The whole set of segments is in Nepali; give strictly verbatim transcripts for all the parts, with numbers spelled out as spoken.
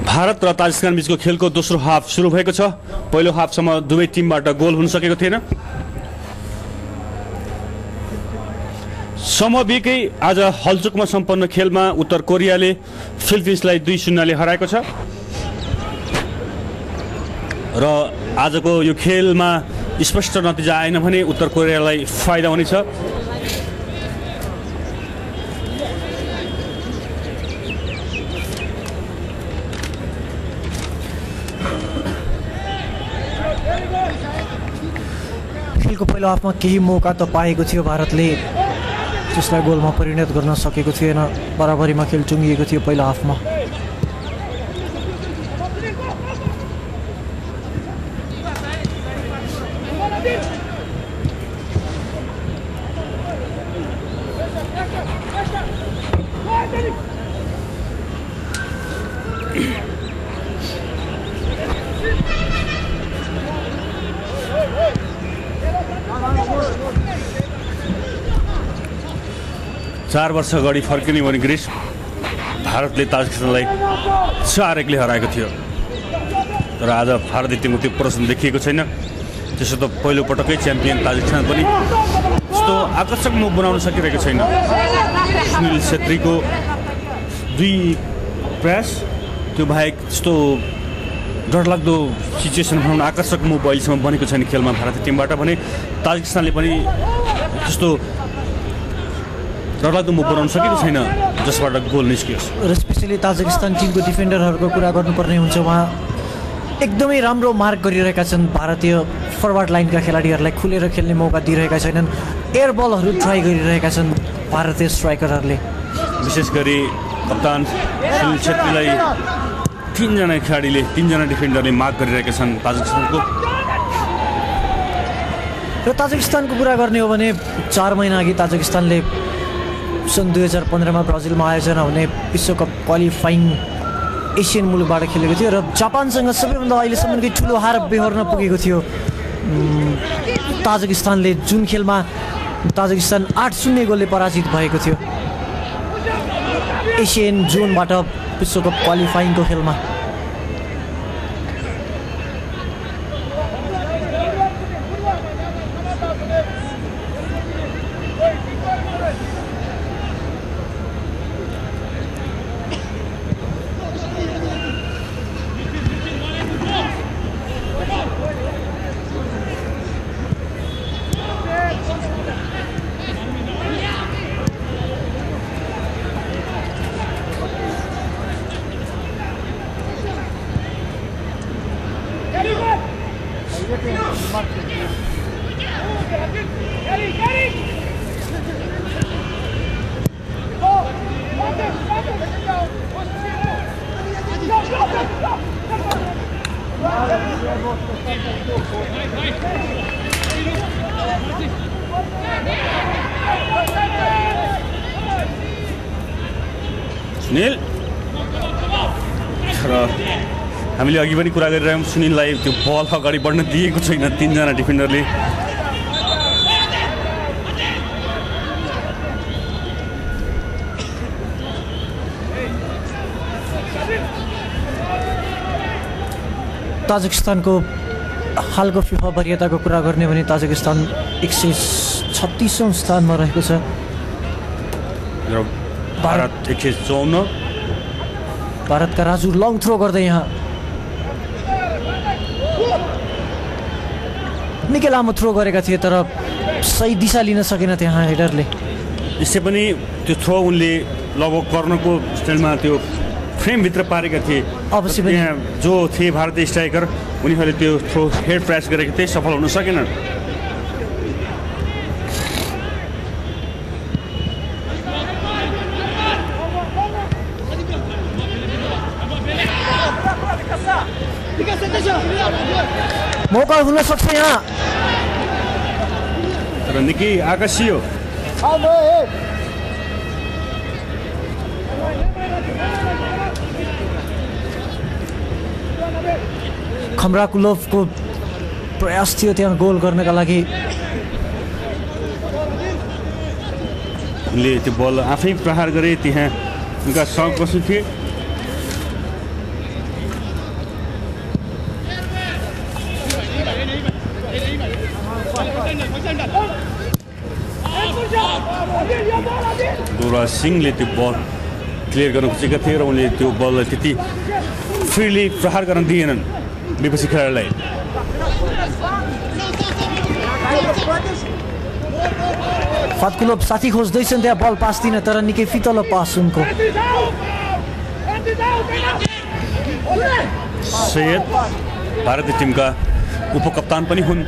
भारत र ताजिकिस्तान बीचको खेलको दोस्रो हाफ सुरु भएको छ। पहिलो हाफसम्म दुवै टिमबाट गोल हुन सकेको थिएन। समयबिकै आज हलचुकमा सम्पन्न खेलमा उत्तर कोरियाले फिलिपिन्सलाई दुई शून्यले हराएको छ र आजको यो खेलमा स्पष्ट नतिजा आएन भने उत्तर कोरियालाई फाइदा हुनेछ। खेलको पहिलो हाफमा केही मौका त पाएको थियो भारतले, त्यसलाई गोलमा परिणत गर्न सकेको थिएन। बराबरीमा खेल टुङ्गिएको थियो पहिलो हाफमा। चार वर्ष अगाडि फर्किने भने ग्रिस भारतले ताजिकिस्तानलाई चार एकले हराएको थियो, तर आज भारतीय टिमको त्यो प्रदर्शन देखिएको छैन। त्यसो त पहिलो पटकै च्याम्पियन ताजिकिस्तान पनि त्यस्तो आकर्षक मुभ बनाउन सकिरहेको छैन। सुनिल छेत्रीको दुई प्रयास त्यो बाहेक त्यस्तो डरलाग्दो सिचुएसन बनाउन आकर्षक मुभ अहिलेसम्म बनेको छैन खेलमा भारतीय टिमबाट भने ताजिकिस्तानले पनि त्यस्तो डरलाग्दो मुभ बनाउन सकेको छैन जसबाट गोल निस्कियोस्। र स्पेसली ताजिकिस्तान टिमको डिफेन्डरहरूको कुरा गर्नुपर्ने हुन्छ। उहाँ एकदमै राम्रो मार्क गरिरहेका छन्। भारतीय फरवर्ड लाइनका खेलाडीहरूलाई खुलेर खेल्ने मौका दिइरहेका छैनन्। एयर बलहरू ट्राई गरिरहेका छन् भारतीय स्ट्राइकरहरूले। विशेष गरी कप्तान सुनिल छेत्रीलाई तीनजना खेलाडीले तीनजना डिफेन्डरले मार्क गरिरहेका छन् ताजिकिस्तानको। र ताजिकिस्तानको कुरा गर्ने हो भने चार महिना अघि ताजिकिस्तानले सन् दुई हजार पन्ध्रमा ब्राजिलमा आयोजना हुने विश्वकप क्वालिफाइङ एसियन मुलुकबाट खेलेको थियो र जापानसँग सबैभन्दा अहिलेसम्मकै ठुलो हार बेहोर्न पुगेको थियो ताजिकिस्तानले, जुन खेलमा ताजिकिस्तान आठ शून्य गोलले पराजित भएको थियो एसियन जोनबाट विश्वकप क्वालिफाइङको खेलमा। सुनिल र हामीले अघि पनि कुरा गरिरहेछौँ, सुनिललाई त्यो बल अगाडि बढ्न दिएको छैन तीनजना डिफेन्डरले। ताजिकिस्तानको हालको फिफा वरियताको कुरा गर्ने भने ताजिकिस्तान एक सय छत्तिसौँ स्थानमा रहेको छ र भारत एक सय चौन्न। भारतका राजु लङ थ्रो गर्दै यहाँ निकै लामो थ्रो गरेका थिए तर सही दिशा लिन सकेन त्यहाँ हेडरले। यसै पनि त्यो थ्रो उनले लगभग कर्नरको स्टाइलमा त्यो फ्रेमभित्र पारेका थिए। अवश्य पनि यहाँ जो थिए भारतीय स्ट्राइकर उनीहरूले त्यो थ्रो हेड प्रयास गरेको थिए, सफल हुन सकेन। मौका हुन सक्छ यहाँ तर निकै आकर्षियो। खम्राकुलोभको प्रयास थियो त्यहाँ गोल गर्नका लागि। उनले त्यो बल आफै प्रहार गरे, त्यहाँ उनका सहकर्मी थिए। दुरा सिंहले त्यो बल क्लियर गर्न खोजेका थिए र उनले त्यो बललाई त्यति फ्रिली प्रहार गर्न दिएनन् विपक्षी खेलाडीलाई। फातकुलोभ साथी खोज्दैछन् त्यहाँ बल पास दिन तर निकै फितलो पास उनको। सैयद भारतीय टिमका उपकप्तान पनि हुन्।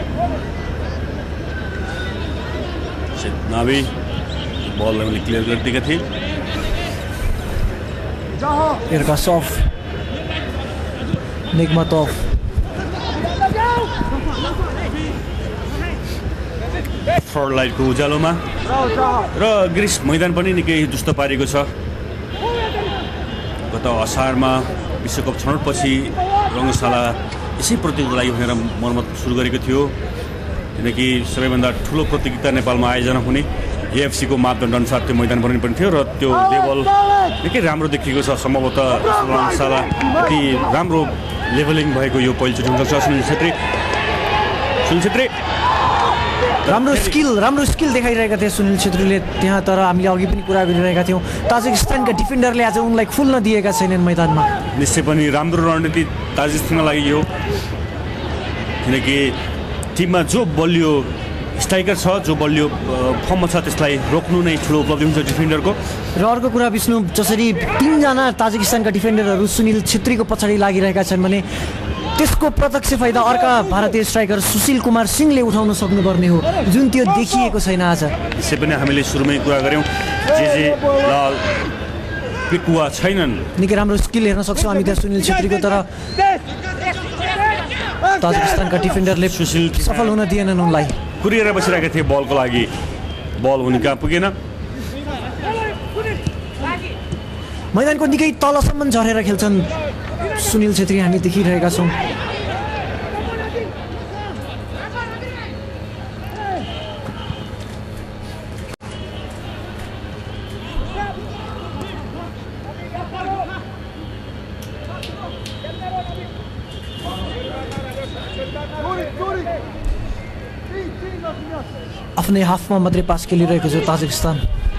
नावी बललाई उनले क्लियर गरिदिएका थिए। एर्गासोभ, निगमातोभ, फ्रन्ट लाइनको उज्यालोमा र ग्रिस मैदान पनि निकै दुष्ट पारेको छ। गत असारमा विश्वकप छनौटपछि रङ्गशाला यसै प्रतियोगिताको लागि भनेर मर्मत सुरु गरेको थियो, किनकि सबैभन्दा ठुलो प्रतियोगिता नेपालमा आयोजना हुने एएफसीको मापदण्ड अनुसार त्यो मैदान बनाउनु पर्ने थियो र त्यो लेभल निकै राम्रो देखिएको छ। सम्भवतः रङ्गशाला अति राम्रो लेभलिङ भएको यो पहिलोचोटि हुनसक्छ। सुनिल छेत्री सुनिल छेत्री राम्रो स्किल राम्रो स्किल देखाइरहेका थिए सुनिल छेत्रीले त्यहाँ, तर हामीले अघि पनि कुरा गरिरहेका थियौँ ताजिकिस्तानका डिफेन्डरले आज उनलाई खुल्न दिएका छैनन् मैदानमा। निश्चय पनि राम्रो रणनीति ताजिकिस्तानको लागि यो, किनकि टिममा जो बलियो स्ट्राइकर छ, जो बलियो फर्ममा छ, त्यसलाई रोक्नु नै ठुलो उपलब्धि हुन्छ डिफेन्डरको। र अर्को कुरा विष्णु, जसरी तिनजना ताजिकिस्तानका डिफेन्डरहरू सुनिल छेत्रीको पछाडि लागिरहेका छन् भने त्यसको प्रत्यक्ष फाइदा अर्का भारतीय स्ट्राइकर सुशील कुमार सिंहले उठाउन सक्नुपर्ने हो, जुन त्यो देखिएको छैन आज। यसै पनि हामीले सुरुमै कुरा गऱ्यौँ, जे जे लाल पिकुवा छैनन्। निकै राम्रो स्किल हेर्न सक्छौँ हामी त्यहाँ सुनिल छेत्रीको, तर ताजिकिस्तानका डिफेन्डरले सुशील सफल हुन दिएनन् उनलाई। कुरिएर बसिरहेका थिए बलको लागि, बल उनी कहाँ पुगेन। मैदानको निकै तलसम्म झरेर खेल्छन् सुनिल छेत्री, हामी देखिरहेका छौँ। आफ्नै हाफमा मात्रै पास खेलिरहेको छ ताजिकिस्तान।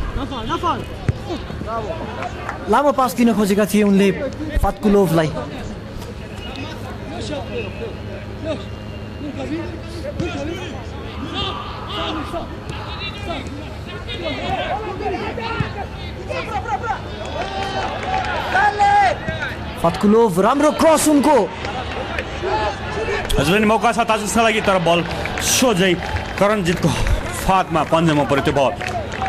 लामो पास दिन खोजेका थिए उनले फातकुलोभलाई। फातकुलोभ राम्रो क्रस उनको। हजुर पनि मौका छ ताजिकिस्तानका लागि, तर बल सोझै करणजितको फातमा पन्जामा पऱ्यो त्यो बल।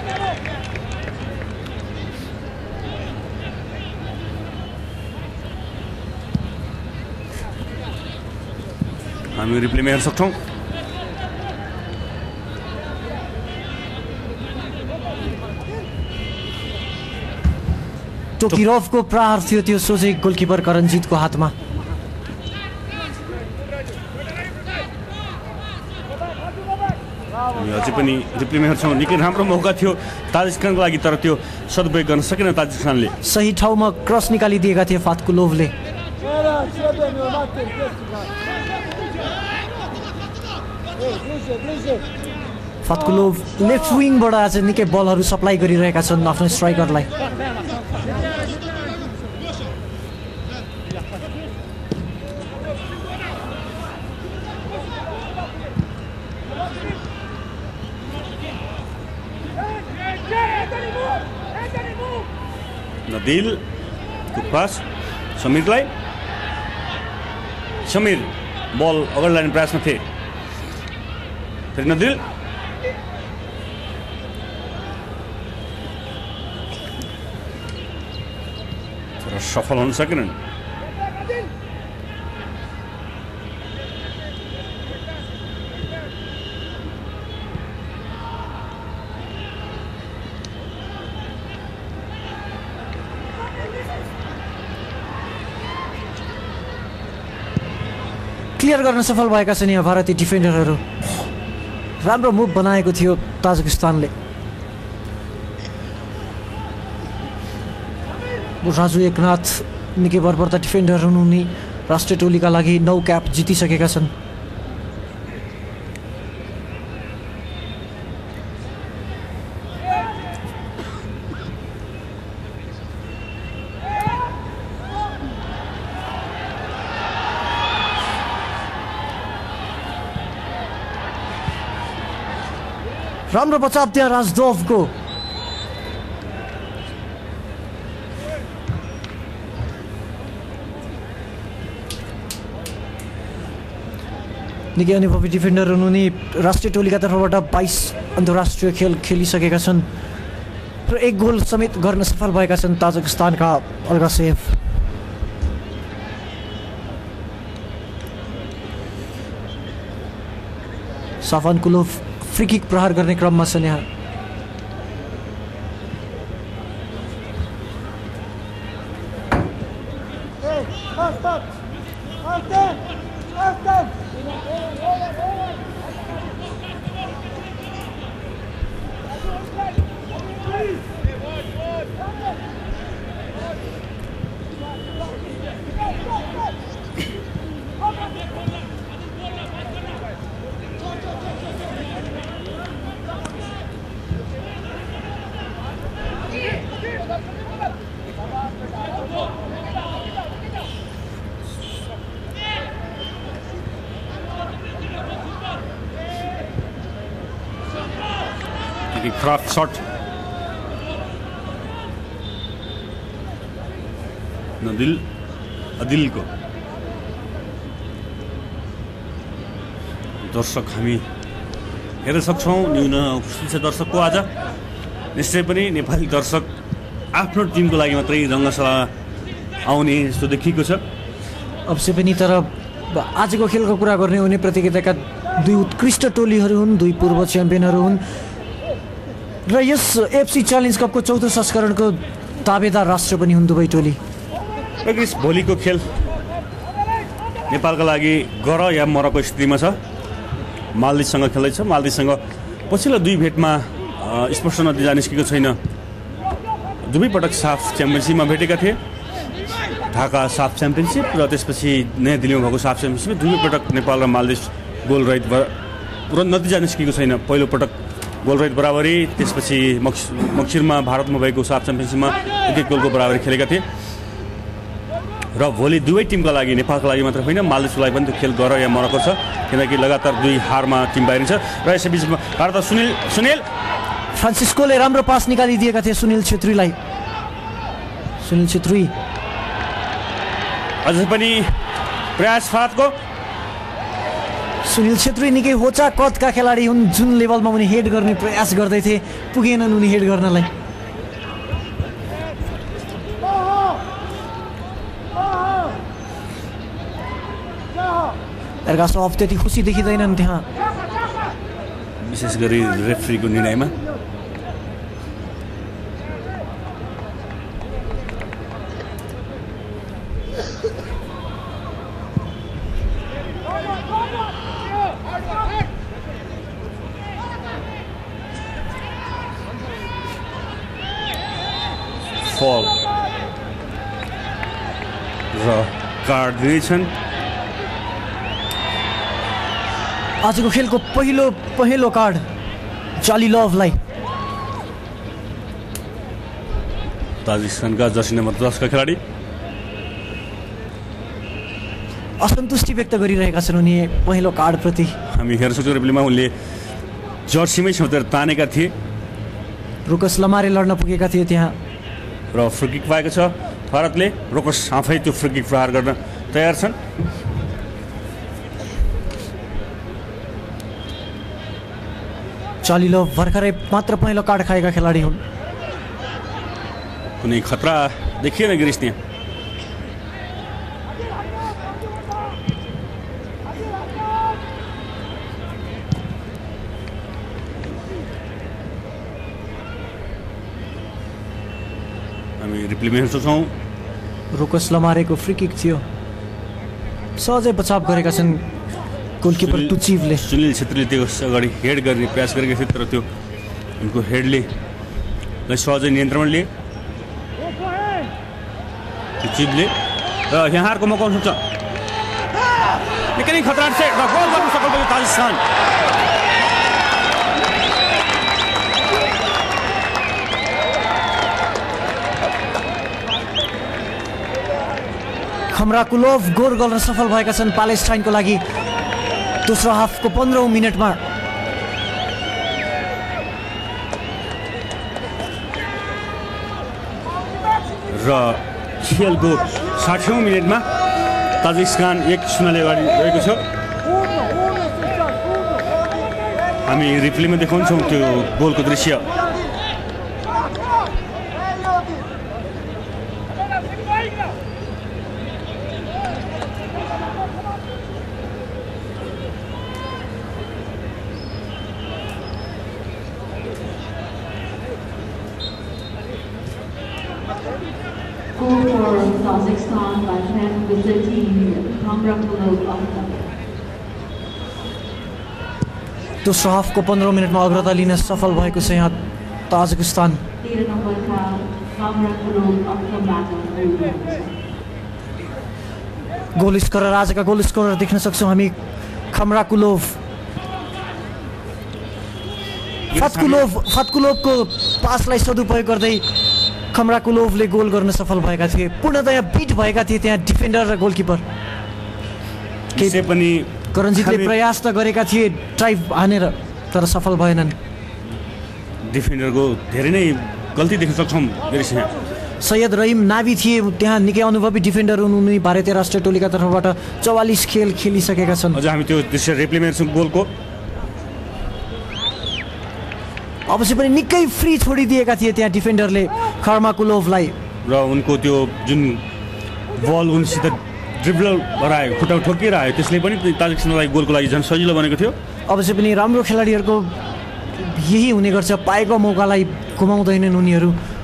हामी रिप्लेमा हेर्न सक्छौँ। टोकिरोभको प्रहार थियो त्यो सोझै गोलकिपर करणजितको हातमा। हामी अझै पनि रिप्लेमा हेर्छौँ। निकै राम्रो मौका थियो ताजिकिस्तानको लागि, तर त्यो सदुपयोग गर्न सकेन ताजिकिस्तानले। सही ठाउँमा क्रस निकालिदिएका थिए फातकुलोभले। फातकुलोभ लेफ्ट विङबाट आज निकै बलहरू सप्लाई गरिरहेका छन् आफ्नो स्ट्राइकरलाई। नदिल पास समीरलाई, समीर बल अगाडि लाने प्रयासमा थिए, फेरि नदिल तर सफल हुन सकेनन्। क्लियर गर्न सफल भएका छन् यहाँ भारतीय डिफेन्डरहरू। राम्रो मुभ बनाएको थियो ताजिकिस्तानले। राजु एकनाथ निकै भरपर्दा डिफेन्डर हुन्, उनी राष्ट्रिय टोलीका लागि नौ क्याप जितिसकेका छन्। राम्रो बचाव त्यहाँ राजदोभको। निकै अनुभवी डिफेन्डर हुनुहुने राष्ट्रिय टोलीका तर्फबाट बाइस अन्तर्राष्ट्रिय खेल खेलिसकेका छन् र एक गोल समेत गर्न सफल भएका छन् ताजिकिस्तानका अल्गासेभ। साफानकुलोभ फ्री किक प्रहार गर्ने क्रममा छन् यहाँ। क्राफ्ट शॉट नदिल अदिलको दर्शक हामी हेर्न सक्छौँ। न्यून उपस्थित छ दर्शकको आज। निश्चय पनि नेपाली दर्शक आफ्नो टिमको लागि मात्रै रङ्गशाला आउने जस्तो देखिएको छ। अवश्य पनि, तर आजको खेलको कुरा गर्ने हो भने प्रतियोगिताका दुई उत्कृष्ट टोलीहरू हुन्, दुई पूर्व च्याम्पियनहरू हुन् र यस एफसी च्यालेन्ज कपको चौथो संस्करणको दावेदार राष्ट्र पनि हुन् दुवै टोली। भोलिको खेल नेपालका लागि गर या मरको स्थितिमा छ। मालदिभसँग खेल्दैछ। मालदिभसँग पछिल्लो दुई भेटमा स्पष्ट नतिजा निस्केको छैन। दुवै पटक साफ च्याम्पियनसिपमा भेटेका थिए, ढाका साफ च्याम्पियनसिप र त्यसपछि नयाँ दिल्लीमा भएको साफ च्याम्पियनसिप। दुवै पटक नेपाल र मालदिभ गोल रहित पुरा नतिजा निस्केको छैन। पहिलो पटक गोल रहित बराबरी, त्यसपछि मक्सिरमा भारतमा भएको साफ च्याम्पियनसिपमा एक एक गोलको बराबरी खेलेका थिए र भोलि दुवै टिमका लागि, नेपालका लागि मात्र होइन मालदिभको लागि पनि त्यो खेल गर या मरको छ, किनकि लगातार दुई हारमा टिम बाहिरिन्छ। र यसैबिचमा भारत सुनिल सुनिल फ्रान्सिस्कोले राम्रो पास निकालिदिएका थिए सुनिल छेत्रीलाई। सुनिल छेत्री अझै पनि प्रयास फातको। सुनिल छेत्री निकै होचा कदका खेलाडी हुन्, जुन लेभलमा उनी हेड गर्ने प्रयास गर्दै थिए, पुगेनन् उनी हेड गर्नलाई। एर्गासोभ त्यति खुसी देखिँदैनन् त्यहाँ, विशेष गरी रेफ्रीको निर्णयमा। फल र कार्ड दिएछन्। आजको खेलको पहिलो पहिलो कार्ड जालिलोभलाई। ताजिकिस्तानका जर्सी नम्बर दसका खेलाडी असन्तुष्टि व्यक्त गरिरहेका छन् उनी पहिलो कार्डप्रति। हामी हेर्न सक्छौँ रिप्लेमा उनले जर्सीमै छेउतिर तानेका थिए। रुकस लमारे लड्न पुगेका थिए त्यहाँ र फ्री किक पाएको छ भारतले। रुकस आफै त्यो फ्री किक प्रहार गर्न तयार छन्। जालिलोभ भर्खरै मात्र पहिलो कार्ड खाएका खेलाडी हुन्। कुनै खतरा देखिएन गिरिश त्यहाँ। हामी रिप्लेमा हेर्न सक्छौँ। रुकस लमारेको फ्री किक थियो, सहजै बचाव गरेका छन् गोलकिपर टुचिभले। सुनिल छेत्रीले त्यो अगाडि हेड गर्ने प्रयास गरेका थिए, तर त्यो उनको हेडले सहजै नियन्त्रण लिए टुचिभले र यहाँ हारको मौका हुन सक्छ। निकै नै खतरा छ र गोल गर्न सफल भयो ताजिकिस्तान। खमराकुलोभ गोल गर्न सफल भएका छन् प्यालेस्टाइनको लागि दोस्रो हाफको पन्ध्रौँ मिनटमा। र खेलको साठौँ मिनटमा ताजिकिस्तान एक शून्यले अगाडि रहेको छ। हामी रिप्लेमा देखाउँछौँ त्यो गोलको दृश्य। Goal for Kazakhstan by Fan with the team Khamrakulov of the दोस्रो हाफको पन्ध्र मिनटमा अग्रता लिन सफल भएको छ यहाँ ताजिकिस्तान। तेह्र नम्बरका Khamrakulov of the battle. Goal scorer आजका गोल स्कोरर देख्न सक्छौँ हामी खमराकुलोभ। फतकुलोभ फतकुलोभको पासलाई सदुपयोग गर्दै खमराकुलोभले गोल गर्न सफल भएका थिए। पूर्णतया बिट भएका थिए त्यहाँ डिफेन्डर र गोलकिपर। त्यसै पनि करणजितले प्रयास त गरेका थिए ड्राइभ हानेर, तर सफल भएनन्। डिफेन्डरको धेरै नै गल्ती देख्न सक्छौँ। सैयद रहिम नाभी थिए त्यहाँ, निकै अनुभवी डिफेन्डर हुन् उनी। भारतीय राष्ट्रिय टोलीका तर्फबाट चौवालिस खेल खेलिसकेका छन्। अझ हामी त्यो दृश्य रिप्लेमा हेर्छौँ गोलको। अवश्य पनि निकै फ्री छोडिदिएका थिए त्यहाँ डिफेन्डरले खर्माकुलोभलाई, र उनको त्यो जुन बल उनसित ड्रिब्लर गरायो, खुट्टा ठोकिएर आयो, त्यसले पनि ताजिकिस्तानलाई गोलको लागि झन् सजिलो बनेको थियो। अवश्य पनि राम्रो खेलाडीहरूको यही हुने गर्छ, पाएको मौकालाई गुमाउँदैनन् उनीहरू।